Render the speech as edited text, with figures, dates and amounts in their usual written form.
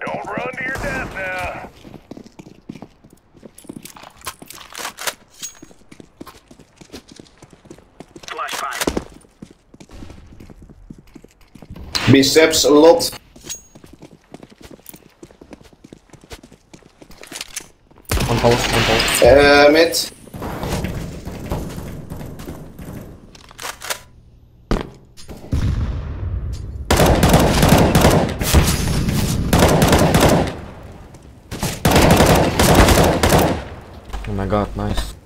Don't run to your death now. Flashbang. Biceps a lot. One pulse. Mid. Oh my god, nice.